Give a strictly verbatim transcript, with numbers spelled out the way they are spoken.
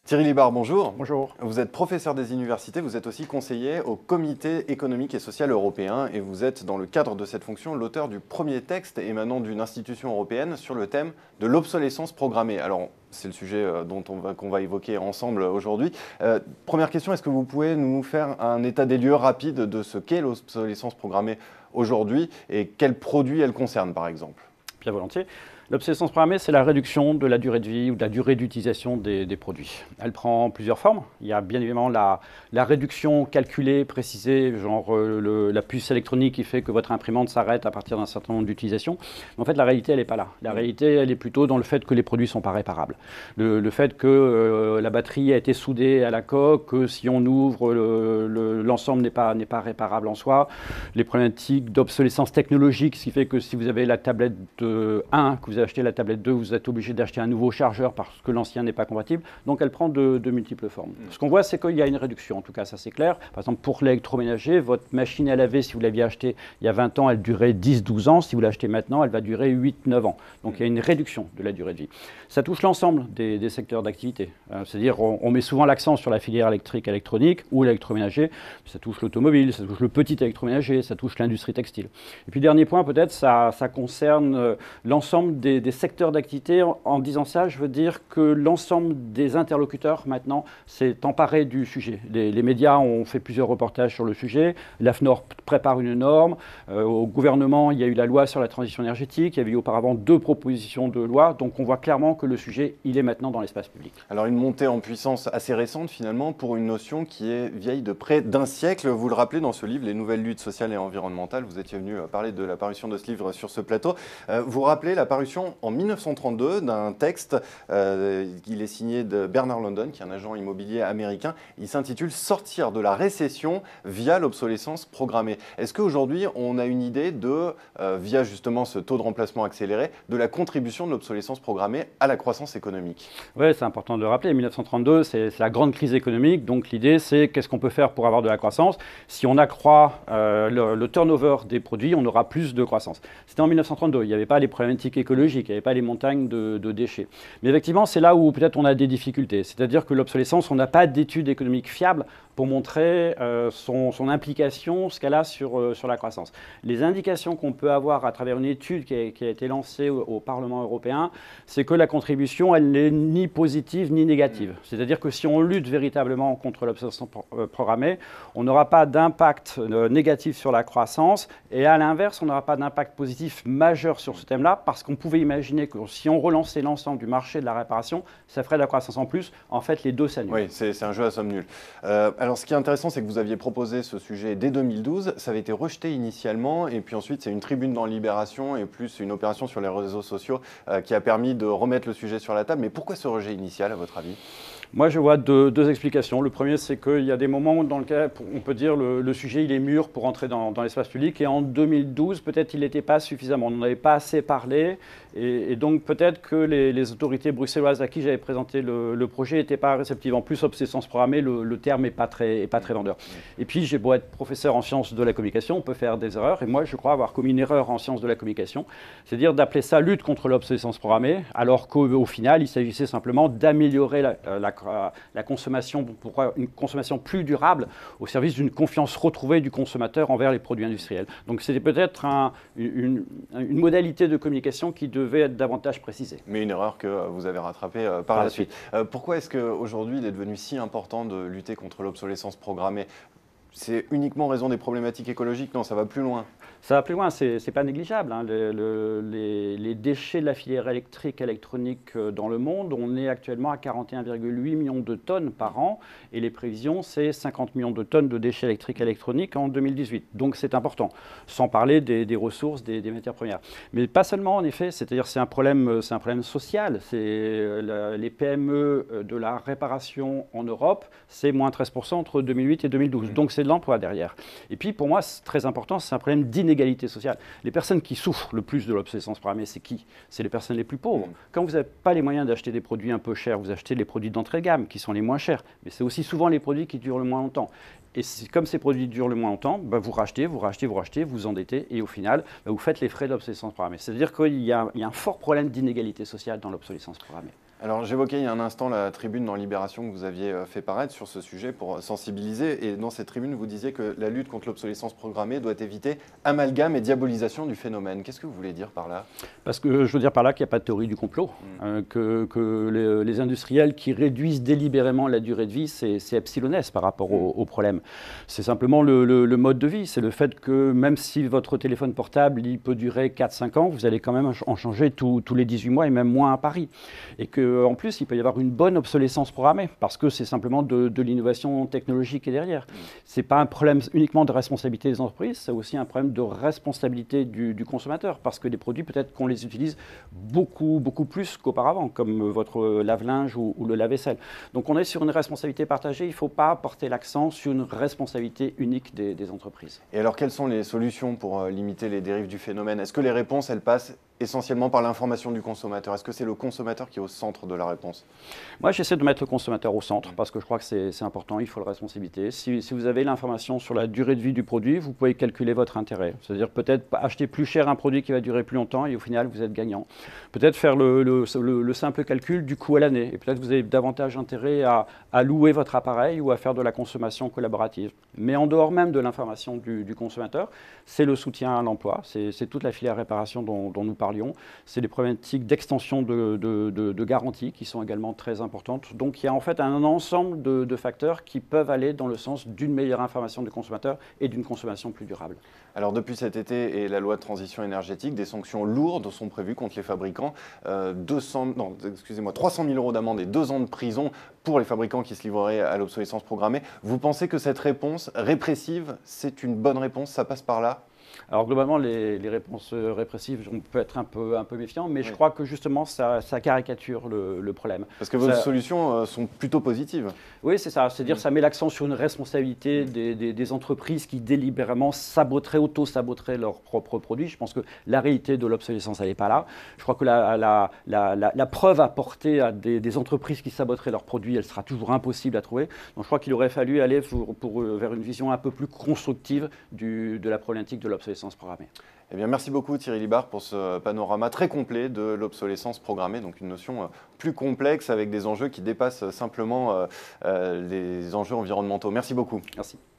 Thierry Libar, bonjour. Bonjour. Vous êtes professeur des universités, vous êtes aussi conseiller au Comité économique et social européen et vous êtes, dans le cadre de cette fonction, l'auteur du premier texte émanant d'une institution européenne sur le thème de l'obsolescence programmée. Alors, c'est le sujet dont on va, qu'on va évoquer ensemble aujourd'hui. Euh, première question, est-ce que vous pouvez nous faire un état des lieux rapide de ce qu'est l'obsolescence programmée aujourd'hui et quels produits elle concerne, par exemple? Bien volontiers. L'obsolescence programmée, c'est la réduction de la durée de vie ou de la durée d'utilisation des, des produits. Elle prend plusieurs formes. Il y a bien évidemment la, la réduction calculée, précisée, genre euh, le, la puce électronique qui fait que votre imprimante s'arrête à partir d'un certain nombre d'utilisations. Mais en fait, la réalité, elle n'est pas là. La réalité, elle est plutôt dans le fait que les produits ne sont pas réparables. Le, le fait que euh, la batterie a été soudée à la coque, que si on ouvre, l'ensemble le, le, n'est pas, n'est pas réparable en soi. Les problématiques d'obsolescence technologique, ce qui fait que si vous avez la tablette de un, que vous avez acheté la tablette deux, vous êtes obligé d'acheter un nouveau chargeur parce que l'ancien n'est pas compatible. Donc elle prend de, de multiples formes. Mmh. Ce qu'on voit, c'est qu'il y a une réduction. En tout cas, ça c'est clair. Par exemple, pour l'électroménager, votre machine à laver, si vous l'aviez achetée il y a vingt ans, elle durait dix douze ans. Si vous l'achetez maintenant, elle va durer huit neuf ans. Donc mmh. il y a une réduction de la durée de vie. Ça touche l'ensemble des, des secteurs d'activité. Euh, C'est-à-dire, on, on met souvent l'accent sur la filière électrique, électronique ou l'électroménager. Ça touche l'automobile, ça touche le petit électroménager, ça touche l'industrie textile. Et puis, dernier point, peut-être, ça, ça concerne euh, l'ensemble des Des, des secteurs d'activité. En, en disant ça, je veux dire que l'ensemble des interlocuteurs maintenant s'est emparé du sujet. Les, les médias ont fait plusieurs reportages sur le sujet. L'AFNOR prépare une norme. Euh, au gouvernement, il y a eu la loi sur la transition énergétique. Il y avait eu auparavant deux propositions de loi. Donc on voit clairement que le sujet, il est maintenant dans l'espace public. Alors une montée en puissance assez récente finalement pour une notion qui est vieille de près d'un siècle. Vous le rappelez dans ce livre, Les nouvelles luttes sociales et environnementales. Vous étiez venu parler de la parution de ce livre sur ce plateau. Euh, vous rappelez la parution en mille neuf cent trente-deux d'un texte, euh, il est signé de Bernard London, qui est un agent immobilier américain. Il s'intitule « Sortir de la récession via l'obsolescence programmée ». Est-ce qu'aujourd'hui, on a une idée de, euh, via justement ce taux de remplacement accéléré, de la contribution de l'obsolescence programmée à la croissance économique? Oui, c'est important de le rappeler. mille neuf cent trente-deux, c'est la grande crise économique. Donc l'idée, c'est qu'est-ce qu'on peut faire pour avoir de la croissance? Si on accroît euh, le, le turnover des produits, on aura plus de croissance. C'était en mille neuf cent trente-deux. Il n'y avait pas les problématiques écologiques. Il n'y avait pas les montagnes de, de déchets. Mais effectivement, c'est là où peut-être on a des difficultés. C'est-à-dire que l'obsolescence, on n'a pas d'études économiques fiables pour montrer euh, son, son implication, ce qu'elle a sur, euh, sur la croissance. Les indications qu'on peut avoir à travers une étude qui a, qui a été lancée au, au Parlement européen, c'est que la contribution, elle n'est ni positive ni négative. C'est-à-dire que si on lutte véritablement contre l'obsolescence pro euh, programmée, on n'aura pas d'impact euh, négatif sur la croissance et à l'inverse, on n'aura pas d'impact positif majeur sur ce thème-là parce qu'on pouvait imaginer que si on relançait l'ensemble du marché de la réparation, ça ferait de la croissance en plus. En fait, les deux s'annulent. Oui, c'est un jeu à somme nulle. Euh, alors, ce qui est intéressant, c'est que vous aviez proposé ce sujet dès deux mille douze. Ça avait été rejeté initialement. Et puis ensuite, c'est une tribune dans Libération et plus une opération sur les réseaux sociaux euh, qui a permis de remettre le sujet sur la table. Mais pourquoi ce rejet initial, à votre avis ? Moi, je vois deux, deux explications. Le premier, c'est qu'il y a des moments dans lesquels on peut dire le, le sujet il est mûr pour entrer dans, dans l'espace public. Et en deux mille douze, peut-être il n'était pas suffisamment. On n'en avait pas assez parlé. Et, et donc, peut-être que les, les autorités bruxelloises à qui j'avais présenté le, le projet n'étaient pas réceptives. En plus, obsolescence programmée, le, le terme n'est pas très, est pas très vendeur. Et puis, j'ai beau être professeur en sciences de la communication, on peut faire des erreurs. Et moi, je crois avoir commis une erreur en sciences de la communication. C'est-à-dire d'appeler ça lutte contre l'obsolescence programmée, alors qu'au final, il s'agissait simplement d'améliorer la, la la consommation pour une consommation plus durable au service d'une confiance retrouvée du consommateur envers les produits industriels. Donc c'était peut-être un, une, une modalité de communication qui devait être davantage précisée. Mais une erreur que vous avez rattrapée euh, par, par la suite. suite. Euh, pourquoi est-ce qu'aujourd'hui il est devenu si important de lutter contre l'obsolescence programmée ? C'est uniquement en raison des problématiques écologiques? Non, ça va plus loin. Ça va plus loin, c'est pas négligeable. Hein. Le, le, les, les déchets de la filière électrique, électronique dans le monde, on est actuellement à quarante et un virgule huit millions de tonnes par an et les prévisions, c'est cinquante millions de tonnes de déchets électriques, électroniques en deux mille dix-huit. Donc c'est important, sans parler des, des ressources, des, des matières premières. Mais pas seulement en effet, c'est-à-dire c'est un problème, c'est un problème social. C'est les P M E de la réparation en Europe, c'est moins treize pour cent entre deux mille huit et deux mille douze. Donc c'est de l'emploi derrière. Et puis pour moi, c'est très important, c'est un problème d'inégalité sociale. Les personnes qui souffrent le plus de l'obsolescence programmée, c'est qui? C'est les personnes les plus pauvres. Mmh. Quand vous n'avez pas les moyens d'acheter des produits un peu chers, vous achetez les produits d'entrée de gamme qui sont les moins chers. Mais c'est aussi souvent les produits qui durent le moins longtemps. Et comme ces produits durent le moins longtemps, bah vous rachetez, vous rachetez, vous rachetez, vous endettez et au final, bah vous faites les frais de l'obsolescence programmée. C'est-à-dire qu'il y, y a un fort problème d'inégalité sociale dans l'obsolescence programmée. Alors j'évoquais il y a un instant la tribune dans Libération que vous aviez fait paraître sur ce sujet pour sensibiliser. Et dans cette tribune, vous disiez que la lutte contre l'obsolescence programmée doit éviter amalgame et diabolisation du phénomène. Qu'est-ce que vous voulez dire par là? Parce que je veux dire par là qu'il n'y a pas de théorie du complot. Mmh. Euh, que que les, les industriels qui réduisent délibérément la durée de vie, c'est epsilonesque par rapport mmh. au, au problème. C'est simplement le, le, le mode de vie. C'est le fait que même si votre téléphone portable il peut durer quatre cinq ans, vous allez quand même en changer tous les dix-huit mois et même moins à Paris. Et que en plus, il peut y avoir une bonne obsolescence programmée parce que c'est simplement de, de l'innovation technologique qui est derrière. Ce n'est pas un problème uniquement de responsabilité des entreprises, c'est aussi un problème de responsabilité du, du consommateur parce que des produits, peut-être qu'on les utilise beaucoup, beaucoup plus qu'auparavant, comme votre lave-linge ou, ou le lave-vaisselle. Donc on est sur une responsabilité partagée, il ne faut pas porter l'accent sur une responsabilité unique des, des entreprises. Et alors, quelles sont les solutions pour limiter les dérives du phénomène? Est-ce que les réponses, elles passent essentiellement par l'information du consommateur? Est-ce que c'est le consommateur qui est au centre de la réponse? Moi, j'essaie de mettre le consommateur au centre parce que je crois que c'est important, il faut le responsabiliser. Si, si vous avez l'information sur la durée de vie du produit, vous pouvez calculer votre intérêt. C'est-à-dire peut-être acheter plus cher un produit qui va durer plus longtemps et au final, vous êtes gagnant. Peut-être faire le, le, le, le simple calcul du coût à l'année et peut-être vous avez davantage intérêt à, à louer votre appareil ou à faire de la consommation collaborative. Mais en dehors même de l'information du, du consommateur, c'est le soutien à l'emploi, c'est toute la filière réparation dont, dont nous parlons. C'est des problématiques d'extension de, de, de, de garantie qui sont également très importantes. Donc il y a en fait un ensemble de, de facteurs qui peuvent aller dans le sens d'une meilleure information du consommateur et d'une consommation plus durable. Alors depuis cet été et la loi de transition énergétique, des sanctions lourdes sont prévues contre les fabricants. Euh, deux cents, non, excusez-moi, trois cent mille euros d'amende et deux ans de prison pour les fabricants qui se livreraient à l'obsolescence programmée. Vous pensez que cette réponse répressive, c'est une bonne réponse? Ça passe par là? Alors globalement, les, les réponses répressives, on peut être un peu, un peu méfiant, mais oui. je crois que justement, ça, ça caricature le, le problème. Parce que vos ça, solutions euh, sont plutôt positives. Oui, c'est ça. C'est-à-dire que mmh. ça met l'accent sur une responsabilité mmh. des, des, des entreprises qui délibérément saboteraient, auto-saboteraient leurs propres produits. Je pense que la réalité de l'obsolescence, elle n'est pas là. Je crois que la, la, la, la, la preuve apportée à des, des entreprises qui saboteraient leurs produits, elle sera toujours impossible à trouver. Donc je crois qu'il aurait fallu aller pour, pour, vers une vision un peu plus constructive du, de la problématique de l'obsolescence programmée. Eh bien, merci beaucoup Thierry Libard pour ce panorama très complet de l'obsolescence programmée, donc une notion plus complexe avec des enjeux qui dépassent simplement euh, les enjeux environnementaux. Merci beaucoup. Merci.